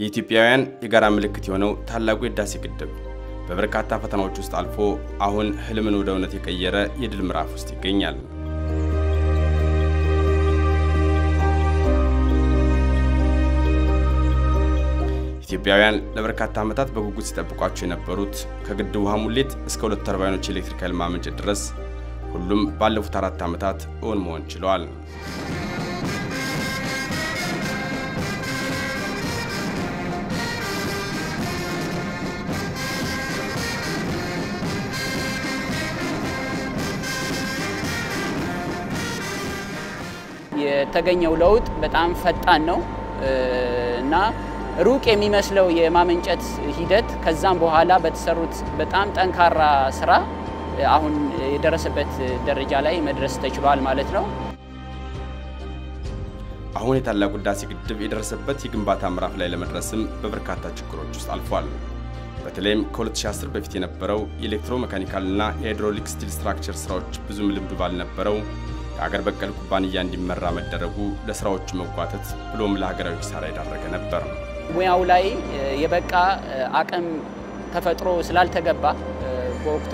የኢትዮጵያውያን የጋራ ምልክት የሆነው ታላቁ የህዳሴ ግድብ በበርካታ ፈተናዎች ውስጥ አልፎ አሁን ህልምን ወደ እውነት የቀየረ የድል ምዕራፍ ውስጥ ይገኛል። ኢትዮጵያውያን ለበርካታ ዓመታት በጉጉት ሲጠብቋቸው የነበሩት ከግድቡ ውሃ ሙሌት እስከ 2 ተርባይኖች ኤሌክትሪክ ኃይል ማመንጨት ድረስ ሁሉም ባለፉት 4 ዓመታት እውን መሆን ችለዋል። የተገኘው ለውጥ በጣም ፈጣን ነው እና ሩቅ የሚመስለው የማመንጨት ሂደት ከዛም በኋላ በተሰሩት በጣም ጠንካራ ስራ አሁን የደረሰበት ደረጃ ላይ መድረስ ተችሏል ማለት ነው። አሁን የታላቁ ህዳሴ ግድብ የደረሰበት የግንባታ ምዕራፍ ላይ ለመድረስም በበርካታ ችግሮች ውስጥ አልፏል። በተለይም ከ2010 በፊት የነበረው የኤሌክትሮ ሜካኒካልና የሃይድሮሊክ ስቲል ስትራክቸር ስራዎች ብዙም ልምዱ ባልነበረው የሀገር በቀል ኩባንያ እንዲመራ መደረጉ ለስራዎቹ መጓተት ብሎም ለሀገራዊ ኪሳራ የዳረገ ነበር። ሙያው ላይ የበቃ አቅም ተፈጥሮ ስላልተገባ በወቅቱ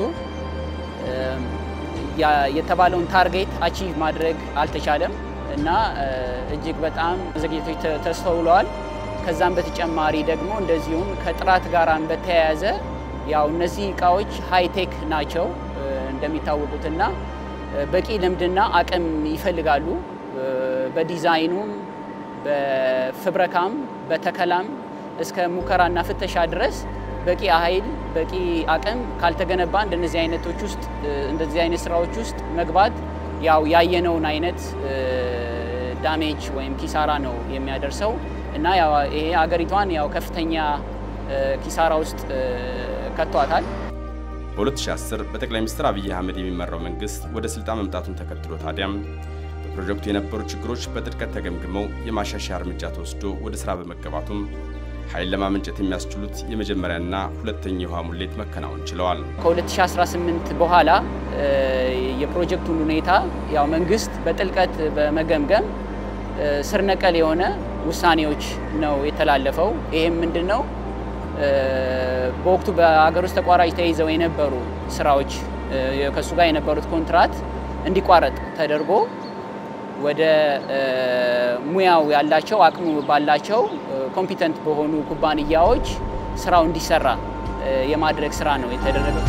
የተባለውን ታርጌት አቺቭ ማድረግ አልተቻለም እና እጅግ በጣም ዘግይቶች ተስተውለዋል። ከዛም በተጨማሪ ደግሞ እንደዚሁም ከጥራት ጋራም በተያያዘ ያው እነዚህ እቃዎች ሃይቴክ ናቸው እንደሚታወቁትና በቂ ልምድና አቅም ይፈልጋሉ። በዲዛይኑም በፍብረካም በተከላም እስከ ሙከራና ፍተሻ ድረስ በቂ ኃይል በቂ አቅም ካልተገነባ እንደነዚህ አይነት ስራዎች ውስጥ መግባት ያው ያየነውን አይነት ዳሜጅ ወይም ኪሳራ ነው የሚያደርሰው እና ያው ይሄ ሀገሪቷን ያው ከፍተኛ ኪሳራ ውስጥ ከቷታል። በ2010 በጠቅላይ ሚኒስትር አብይ አህመድ የሚመራው መንግስት ወደ ስልጣን መምጣቱን ተከትሎ ታዲያም በፕሮጀክቱ የነበሩ ችግሮች በጥልቀት ተገምግመው የማሻሻያ እርምጃ ተወስዶ ወደ ስራ በመገባቱም ኃይል ለማመንጨት የሚያስችሉት የመጀመሪያና ሁለተኛ የውሃ ሙሌት መከናወን ችለዋል። ከ2018 በኋላ የፕሮጀክቱን ሁኔታ ያው መንግስት በጥልቀት በመገምገም ስር ነቀል የሆነ ውሳኔዎች ነው የተላለፈው። ይሄም ምንድነው? በወቅቱ በአገር ውስጥ ተቋራጭ ተይዘው የነበሩ ስራዎች ከሱ ጋር የነበሩት ኮንትራት እንዲቋረጥ ተደርጎ ወደ ሙያው ያላቸው አቅሙ ባላቸው ኮምፒተንት በሆኑ ኩባንያዎች ስራው እንዲሰራ የማድረግ ስራ ነው የተደረገው።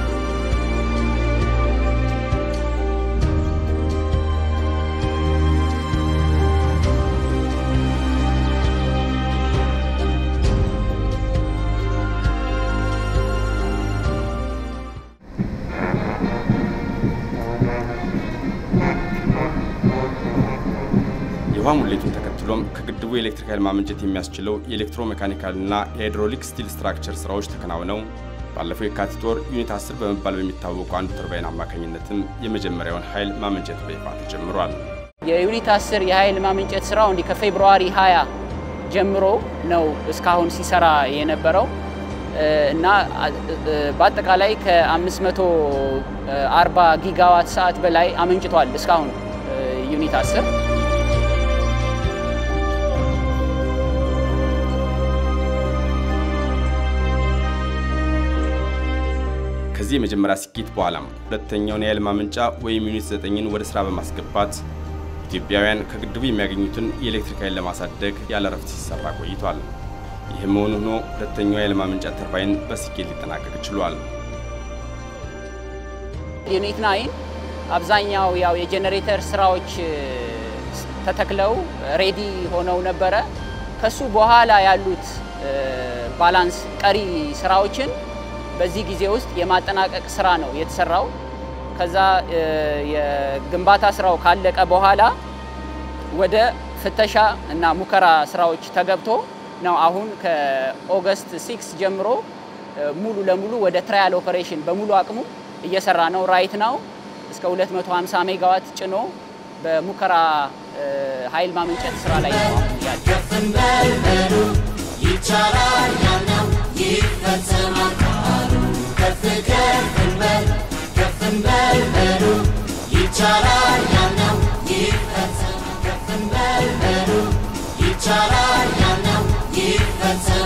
የውሃ ሙሌቱን ተከትሎም ከግድቡ የኤሌክትሪክ ኃይል ማመንጨት የሚያስችለው የኤሌክትሮ ሜካኒካልና የሃይድሮሊክ ስቲል ስትራክቸር ስራዎች ተከናውነው ባለፈው የካቲት ወር ዩኒት 10 በመባል በሚታወቀው አንዱ ተርባይን አማካኝነትም የመጀመሪያውን ኃይል ማመንጨት በይፋ ተጀምሯል። የዩኒት 10 የኃይል ማመንጨት ስራው እንዲ ከፌብሩዋሪ 20 ጀምሮ ነው እስካሁን ሲሰራ የነበረው እና በአጠቃላይ ከ540 ጊጋዋት ሰዓት በላይ አመንጭቷል እስካሁን ዩኒት 10። ከዚህ የመጀመሪያ ስኬት በኋላም ሁለተኛውን የኃይል ማመንጫ ወይም ዩኒት 9ን ወደ ስራ በማስገባት ኢትዮጵያውያን ከግድቡ የሚያገኙትን የኤሌክትሪክ ኃይል ለማሳደግ ያለ ረፍት ሲሰራ ቆይቷል። ይህም ሆኖ ሁለተኛው የኃይል ማመንጫ ተርባይን በስኬት ሊጠናቀቅ ችሏል። ዩኒት 9 አብዛኛው ያው የጄነሬተር ስራዎች ተተክለው ሬዲ ሆነው ነበረ። ከሱ በኋላ ያሉት ባላንስ ቀሪ ስራዎችን በዚህ ጊዜ ውስጥ የማጠናቀቅ ስራ ነው የተሰራው። ከዛ የግንባታ ስራው ካለቀ በኋላ ወደ ፍተሻ እና ሙከራ ስራዎች ተገብቶ ነው አሁን ከኦገስት 6 ጀምሮ ሙሉ ለሙሉ ወደ ትራያል ኦፐሬሽን በሙሉ አቅሙ እየሰራ ነው። ራይት ናው እስከ 250 ሜጋዋት ጭኖ በሙከራ ኃይል ማመንጨት ስራ ላይ ነው ያለው። ይቻላል ያለው ይፈጸማል ይቻላል ያለው ይፈጸማል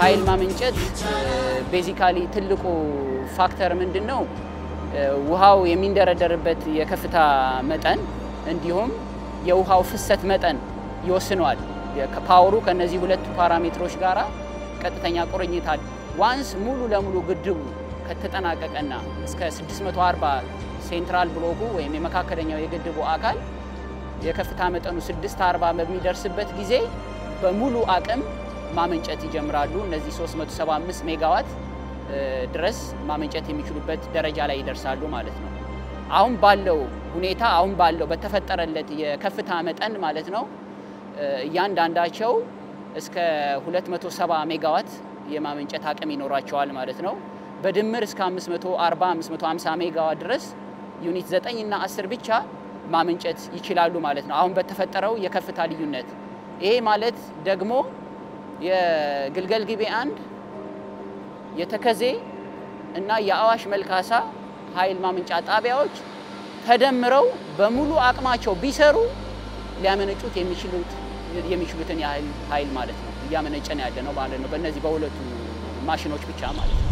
ኃይል ማመንጨት ቤዚካሊ ትልቁ ፋክተር ምንድነው? ውሃው የሚንደረደርበት የከፍታ መጠን እንዲሁም የውሃው ፍሰት መጠን ይወስነዋል። ከፓወሩ ከነዚህ ሁለት ፓራሜትሮች ጋራ ቀጥተኛ ቁርኝት አለ። ዋንስ ሙሉ ለሙሉ ግድቡ ከተጠናቀቀና እስከ 640 ሴንትራል ብሎኩ ወይም የመካከለኛው የግድቡ አካል የከፍታ መጠኑ 640 በሚደርስበት ጊዜ በሙሉ አቅም ማመንጨት ይጀምራሉ። እነዚህ 375 ሜጋዋት ድረስ ማመንጨት የሚችሉበት ደረጃ ላይ ይደርሳሉ ማለት ነው። አሁን ባለው ሁኔታ አሁን ባለው በተፈጠረለት የከፍታ መጠን ማለት ነው እያንዳንዳቸው እስከ 270 ሜጋዋት የማመንጨት አቅም ይኖራቸዋል ማለት ነው። በድምር እስከ 540 550 ሜጋዋት ድረስ ዩኒት 9 እና 10 ብቻ ማመንጨት ይችላሉ ማለት ነው። አሁን በተፈጠረው የከፍታ ልዩነት ይሄ ማለት ደግሞ የግልገል ጊቤ 1 የተከዜ እና የአዋሽ መልካሳ ኃይል ማመንጫ ጣቢያዎች ተደምረው በሙሉ አቅማቸው ቢሰሩ ሊያመነጩት የሚችሉትን ያህል ኃይል ማለት ነው እያመነጨን ያለ ነው ማለት ነው። በእነዚህ በሁለቱ ማሽኖች ብቻ ማለት ነው።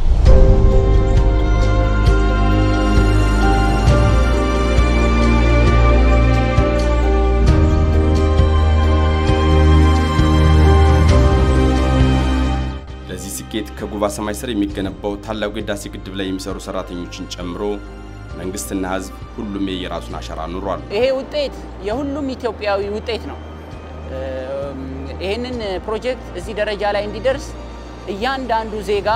ለዚህ ስኬት ከጉባ ሰማይ ስር የሚገነባው ታላቁ የህዳሴ ግድብ ላይ የሚሰሩ ሰራተኞችን ጨምሮ መንግስትና ህዝብ ሁሉም የየራሱን አሻራ ኑሯል። ይሄ ውጤት የሁሉም ኢትዮጵያዊ ውጤት ነው። ይሄንን ፕሮጀክት እዚህ ደረጃ ላይ እንዲደርስ እያንዳንዱ ዜጋ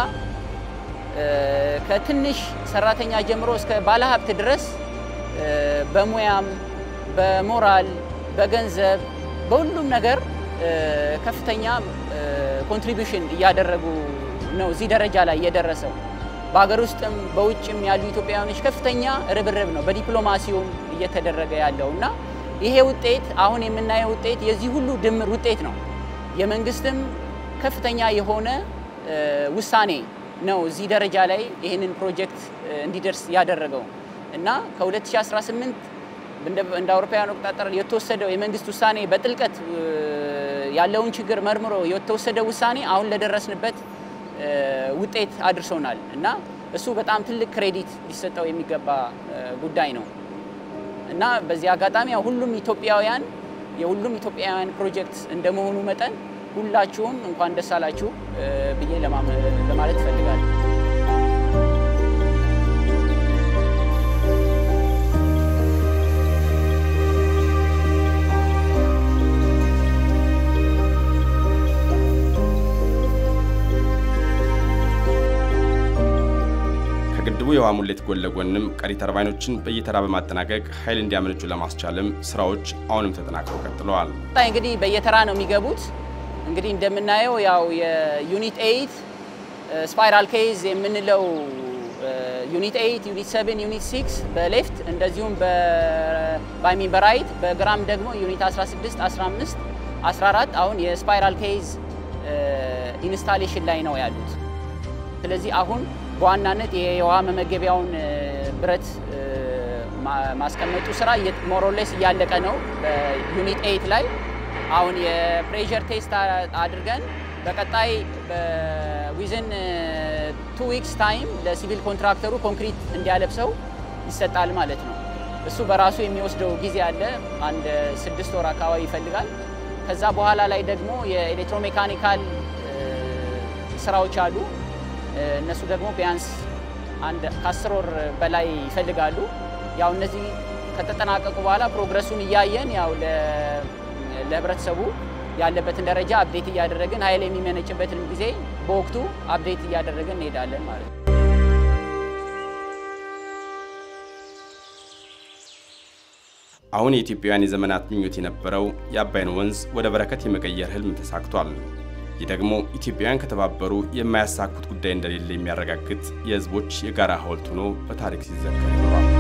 ከትንሽ ሰራተኛ ጀምሮ እስከ ባለሀብት ድረስ በሙያም በሞራል በገንዘብ በሁሉም ነገር ከፍተኛ ኮንትሪቢዩሽን እያደረጉ ነው እዚህ ደረጃ ላይ የደረሰው። በአገር ውስጥም በውጭም ያሉ ኢትዮጵያውያኖች ከፍተኛ ርብርብ ነው በዲፕሎማሲውም እየተደረገ ያለውና ይሄ ውጤት አሁን የምናየው ውጤት የዚህ ሁሉ ድምር ውጤት ነው። የመንግስትም ከፍተኛ የሆነ ውሳኔ ነው እዚህ ደረጃ ላይ ይሄንን ፕሮጀክት እንዲደርስ ያደረገው እና ከ2018 እንደ አውሮፓውያን አቆጣጠር የተወሰደው የመንግስት ውሳኔ በጥልቀት ያለውን ችግር መርምሮ የተወሰደው ውሳኔ አሁን ለደረስንበት ውጤት አድርሶናል እና እሱ በጣም ትልቅ ክሬዲት ሊሰጠው የሚገባ ጉዳይ ነው እና በዚህ አጋጣሚ ሁሉም ኢትዮጵያውያን የሁሉም ኢትዮጵያውያን ፕሮጀክት እንደመሆኑ መጠን ሁላችሁም እንኳን ደስ አላችሁ ብዬ ለማለት ፈልጋለሁ። ከግድቡ የውሃ ሙሌት ጎን ለጎንም ቀሪ ተርባይኖችን በየተራ በማጠናቀቅ ኃይል እንዲያመነጩ ለማስቻልም ስራዎች አሁንም ተጠናክረው ቀጥለዋል። እንግዲህ በየተራ ነው የሚገቡት። እንግዲህ እንደምናየው ያው የዩኒት 8 ስፓይራል ኬዝ የምንለው ዩኒት 8 ዩኒት 7 ዩኒት 6 በሌፍት እንደዚሁም በራይት በግራም ደግሞ ዩኒት 16 15 14 አሁን የስፓይራል ኬዝ ኢንስታሌሽን ላይ ነው ያሉት። ስለዚህ አሁን በዋናነት የውሃ መመገቢያውን ብረት ማስቀመጡ ስራ ሞሮሌስ እያለቀ ነው በዩኒት 8 ላይ። አሁን የፕሬሸር ቴስት አድርገን በቀጣይ ዊዝን 2 ዊክስ ታይም ለሲቪል ኮንትራክተሩ ኮንክሪት እንዲያለብሰው ይሰጣል ማለት ነው። እሱ በራሱ የሚወስደው ጊዜ አለ፣ አንድ 6 ወር አካባቢ ይፈልጋል። ከዛ በኋላ ላይ ደግሞ የኤሌክትሮሜካኒካል ስራዎች አሉ። እነሱ ደግሞ ቢያንስ አንድ 10 ወር በላይ ይፈልጋሉ። ያው እነዚህ ከተጠናቀቁ በኋላ ፕሮግረሱን እያየን ያው ለህብረተሰቡ ያለበትን ደረጃ አፕዴት እያደረግን ኃይል የሚመነጭበትን ጊዜ በወቅቱ አፕዴት እያደረግን እንሄዳለን ማለት ነው። አሁን የኢትዮጵያውያን የዘመናት ምኞት የነበረው የአባይን ወንዝ ወደ በረከት የመቀየር ህልም ተሳክቷል። ይህ ደግሞ ኢትዮጵያውያን ከተባበሩ የማያሳኩት ጉዳይ እንደሌለ የሚያረጋግጥ የህዝቦች የጋራ ሐውልት ሆኖ በታሪክ ሲዘከር ይኖራል።